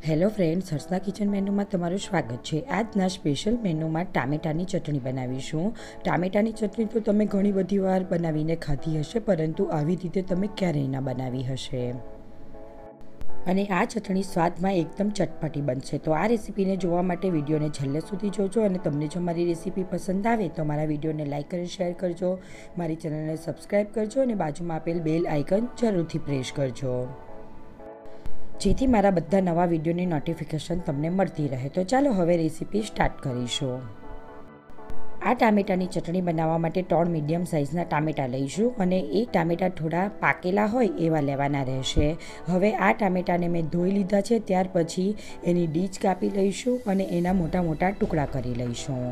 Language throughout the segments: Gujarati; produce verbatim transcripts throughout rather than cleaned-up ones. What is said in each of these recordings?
હેલો ફ્રેન્ડ્સ, હર્ષના કિચન મેનુમાં તમારું સ્વાગત છે। આજના સ્પેશિયલ મેનુમાં ટામેટાની ચટણી બનાવીશું। ટામેટાની ચટણી તો તમે ઘણી બધી વાર બનાવીને ખાધી હશે, પરંતુ આવી રીતે તમે ક્યારેય ના બનાવી હશે। અને આ ચટણી સ્વાદમાં એકદમ ચટપટી બનશે। તો આ રેસીપીને જોવા માટે વિડીયોને છેલ્લે સુધી જોજો। અને તમને જો મારી રેસીપી પસંદ આવે તો મારા વિડીયોને લાઇક કરી શેર કરજો, મારી ચેનલને સબસ્ક્રાઈબ કરજો અને બાજુમાં આપેલ બેલ આઇકન જરૂરથી પ્રેસ કરજો, જેથી મારા બધા નવા વિડીયોની નોટિફિકેશન તમને મળતી રહે। તો ચાલો હવે રેસીપી સ્ટાર્ટ કરીશું। આ ટામેટાની ચટણી બનાવવા માટે ત્રણ મીડિયમ સાઇઝના ટામેટા લઈશું અને એ ટામેટા થોડા પાકેલા હોય એવા લેવાના રહેશે। હવે આ ટામેટાને મેં ધોઈ લીધા છે, ત્યાર પછી એની ડીચ કાપી લઈશું અને એના મોટા મોટા ટુકડા કરી લઈશું।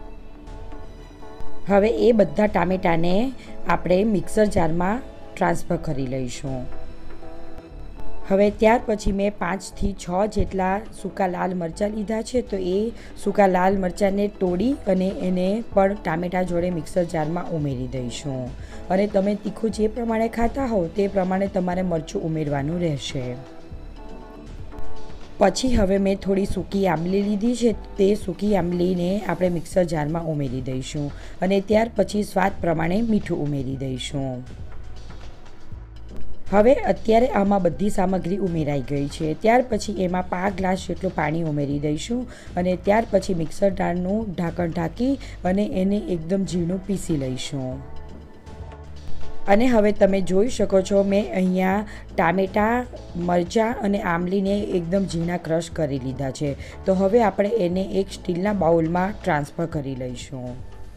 હવે એ બધા ટામેટાને આપણે મિક્સર જારમાં ટ્રાન્સફર કરી લઈશું। હવે ત્યાર પછી મેં પાંચથી છ જેટલા સૂકા લાલ મરચાં લીધા છે, તો એ સૂકા લાલ મરચાંને તોડી અને એને પણ ટામેટા જોડે મિક્સર જારમાં ઉમેરી દઈશું। અને તમે તીખું જે પ્રમાણે ખાતા હો તે પ્રમાણે તમારે મરચું ઉમેરવાનું રહેશે। પછી હવે મેં થોડી સૂકી આંબલી લીધી છે, તે સૂકી આંબલીને આપણે મિક્સર જારમાં ઉમેરી દઈશું અને ત્યાર પછી સ્વાદ પ્રમાણે મીઠું ઉમેરી દઈશું। હવે અત્યારે આમાં બધી સામગ્રી ઉમેરાઈ ગઈ છે, ત્યાર પછી એમાં પાંચ ગ્લાસ જેટલું પાણી ઉમેરી દઈશું અને ત્યાર પછી મિક્સર જારનું ઢાંકણ ઢાંકી અને એને એકદમ ઝીણું પીસી લઈશું। અને હવે તમે જોઈ શકો છો, મેં અહીંયા ટામેટાં, મરચાં અને આંબલીને એકદમ ઝીણા ક્રશ કરી લીધા છે। તો હવે આપણે એને એક સ્ટીલના બાઉલમાં ટ્રાન્સફર કરી લઈશું।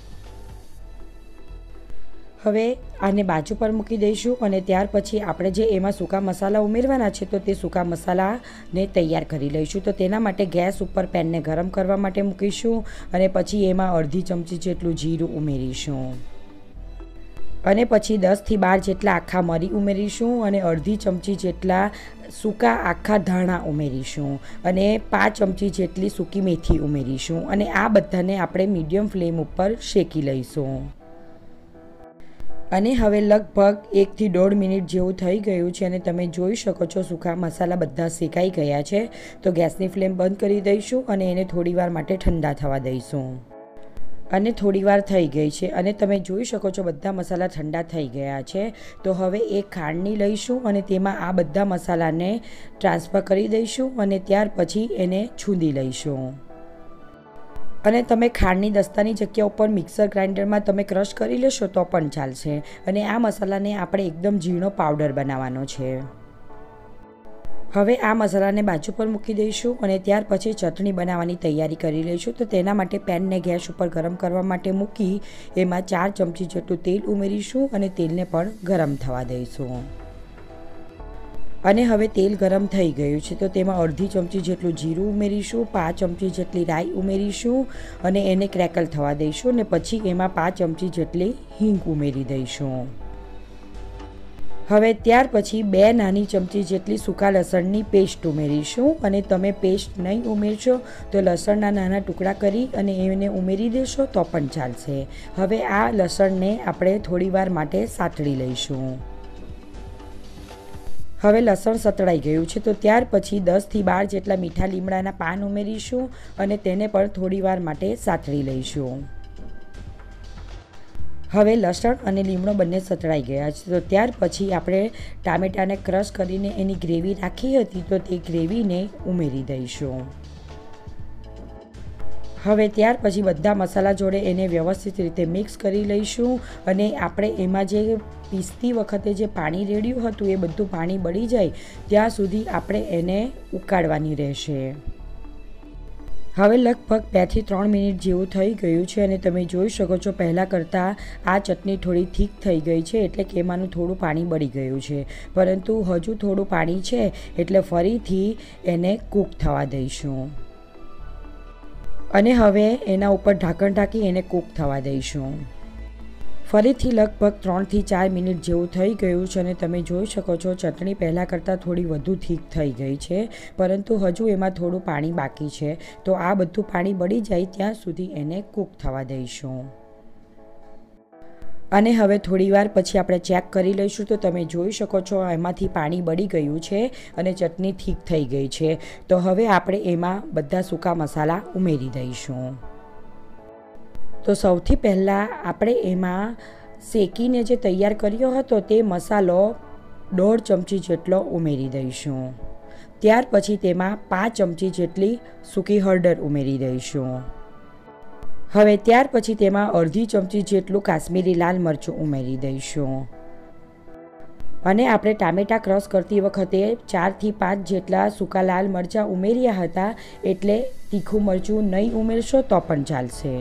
હવે આને બાજુ પર મૂકી દઈશું અને ત્યાર પછી આપણે જે એમાં સૂકા મસાલા ઉમેરવાના છે, તો તે સૂકા મસાલાને તૈયાર કરી લઈશું। તો તેના માટે ગેસ ઉપર પેનને ગરમ કરવા માટે મૂકીશું અને પછી એમાં અડધી ચમચી જેટલું જીરું ઉમેરીશું અને પછી દસથી બાર જેટલા આખા મરી ઉમેરીશું અને અડધી ચમચી જેટલા સૂકા આખા ધાણા ઉમેરીશું અને પાંચ ચમચી જેટલી સૂકી મેથી ઉમેરીશું અને આ બધાને આપણે મીડિયમ ફ્લેમ ઉપર શેકી લઈશું। અને હવે લગભગ એકથી દોઢ મિનિટ જેવું થઈ ગયું છે અને તમે જોઈ શકો છો સૂકા મસાલા બધા શેકાઈ ગયા છે। તો ગેસની ફ્લેમ બંધ કરી દઈશું અને એને થોડીવાર માટે ઠંડા થવા દઈશું। અને થોડીવાર થઈ ગઈ છે અને તમે જોઈ શકો છો બધા મસાલા ઠંડા થઈ ગયા છે। તો હવે એક ખાંડની લઈશું અને તેમાં આ બધા મસાલાને ટ્રાન્સફર કરી દઈશું અને ત્યાર પછી એને છૂંદી લઈશું। અને તમે ખાંડની દસ્તાની જગ્યા ઉપર મિક્સર ગ્રાઇન્ડરમાં તમે ક્રશ કરી લેશો તો પણ ચાલશે। અને આ મસાલાને આપણે એકદમ ઝીણો પાવડર બનાવવાનો છે। હવે આ મસાલાને બાજુ પર મૂકી દઈશું અને ત્યાર પછી ચટણી બનાવવાની તૈયારી કરી લઈશું। તો તેના માટે પેનને ગેસ ઉપર ગરમ કરવા માટે મૂકી એમાં ચાર ચમચી જેટલું તેલ ઉમેરીશું અને તેલને પણ ગરમ થવા દઈશું। અને હવે તેલ ગરમ થઈ ગયું છે, તો તેમાં અડધી ચમચી જેટલું જીરું ઉમેરીશું, પાંચ ચમચી જેટલી રાઈ ઉમેરીશું અને એને ક્રેકલ થવા દઈશું અને પછી એમાં પાંચ ચમચી જેટલી હિંગ ઉમેરી દઈશું। હવે ત્યાર પછી બે નાની ચમચી જેટલી સૂકા લસણની પેસ્ટ ઉમેરીશું અને તમે પેસ્ટ નહીં ઉમેરશો તો લસણના નાના ટુકડા કરી અને એને ઉમેરી દેશો તો પણ ચાલશે। હવે આ લસણને આપણે થોડીવાર માટે સાતળી લઈશું। હવે લસણ સતળાઈ ગયું છે, તો ત્યાર પછી દસથી બાર જેટલા મીઠા લીમડાના પાન ઉમેરીશું અને તેને પણ થોડીવાર માટે સાતળી લઈશું। હવે લસણ અને લીમડો બંને સતળાઈ ગયા છે, તો ત્યાર પછી આપણે ટામેટાને ક્રશ કરીને એની ગ્રેવી રાખી હતી, તો તે ગ્રેવીને ઉમેરી દઈશું। હવે ત્યાર પછી બધા મસાલા જોડે એને વ્યવસ્થિત રીતે મિક્સ કરી લઈશું અને આપણે એમાં જે પીસતી વખતે જે પાણી રેડ્યું હતું એ બધું પાણી બળી જાય ત્યાં સુધી આપણે એને ઉકાળવાની રહેશે। હવે લગભગ બેથી ત્રણ મિનિટ જેવું થઈ ગયું છે અને તમે જોઈ શકો છો પહેલાં કરતાં આ ચટણી થોડી થીક થઈ ગઈ છે, એટલે કે એમાંનું થોડું પાણી બળી ગયું છે, પરંતુ હજુ થોડું પાણી છે એટલે ફરીથી એને કૂક થવા દઈશું અને હવે એના ઉપર ઢાંકણ ઢાંકી એને કૂક થવા દઈશું। ફરીથી લગભગ ત્રણથી ચાર મિનિટ જેવું થઈ ગયું છે અને તમે જોઈ શકો છો ચટણી પહેલાં કરતાં થોડી વધુ થીક થઈ ગઈ છે, પરંતુ હજુ એમાં થોડું પાણી બાકી છે। તો આ બધું પાણી બળી જાય ત્યાં સુધી એને કૂક થવા દઈશું। અને હવે થોડીવાર પછી આપણે ચેક કરી લઈશું તો તમે જોઈ શકો છો એમાંથી પાણી બળી ગયું છે અને ચટણી ઠીક થઈ ગઈ છે। તો હવે આપણે એમાં બધા સૂકા મસાલા ઉમેરી દઈશું। તો સૌથી પહેલાં આપણે એમાં શેકીને જે તૈયાર કર્યો હતો તે મસાલો દોઢ ચમચી જેટલો ઉમેરી દઈશું। ત્યાર પછી તેમાં પાંચ ચમચી જેટલી સૂકી હળદર ઉમેરી દઈશું। હવે ત્યાર પછી તેમાં અડધી ચમચી જેટલું કાશ્મીરી લાલ મરચું ઉમેરી દઈશું। અને આપણે ટામેટાં ક્રશ કરતી વખતે ચારથી પાંચ જેટલા સૂકા લાલ મરચાં ઉમેર્યા હતા, એટલે તીખું મરચું નહીં ઉમેરશો તો પણ ચાલશે।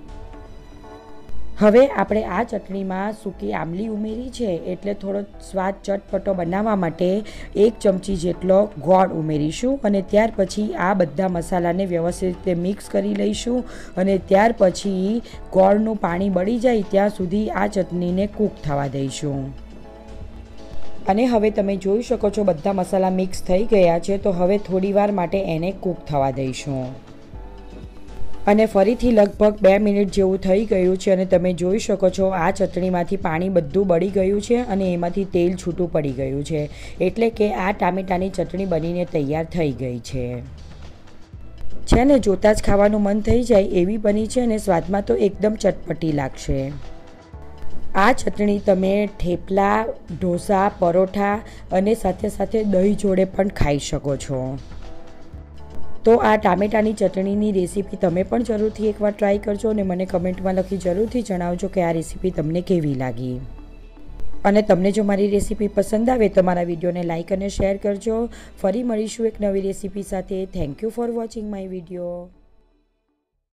હવે આપણે આ ચટણીમાં સૂકી આમલી ઉમેરી છે, એટલે થોડો સ્વાદ ચટપટો બનાવવા માટે એક ચમચી જેટલો ગોળ ઉમેરીશું અને ત્યાર પછી આ બધા મસાલાને વ્યવસ્થિત રીતે મિક્સ કરી લઈશું અને ત્યાર પછી ગોળનું પાણી બળી જાય ત્યાં સુધી આ ચટણીને કૂક થવા દઈશું। અને હવે તમે જોઈ શકો છો બધા મસાલા મિક્સ થઈ ગયા છે, તો હવે થોડીવાર માટે એને કૂક થવા દઈશું। અને ફરીથી લગભગ બે મિનિટ જેવું થઈ ગયું છે અને તમે જોઈ શકો છો આ ચટણીમાંથી પાણી બધું બળી ગયું છે અને એમાંથી તેલ છૂટું પડી ગયું છે, એટલે કે આ ટામેટાની ચટણી બનીને તૈયાર થઈ ગઈ છે। છે ને જોતાં જ ખાવાનું મન થઈ જાય એવી બની છે અને સ્વાદમાં તો એકદમ ચટપટી લાગશે। આ ચટણી તમે થેપલા, ઢોસા, પરોઠા અને સાથે સાથે દહીં જોડે પણ ખાઈ શકો છો। તો આ ટામેટાની ચટણીની રેસીપી તમે પણ જરૂરથી એકવાર ટ્રાય કરજો અને મને કમેન્ટમાં લખી જરૂરથી જણાવજો કે આ રેસીપી તમને કેવી લાગી। અને તમને જો મારી રેસીપી પસંદ આવે તો મારા વિડીયોને લાઇક અને શેર કરજો। ફરી મળીશું એક નવી રેસીપી સાથે। Thank you for watching my video.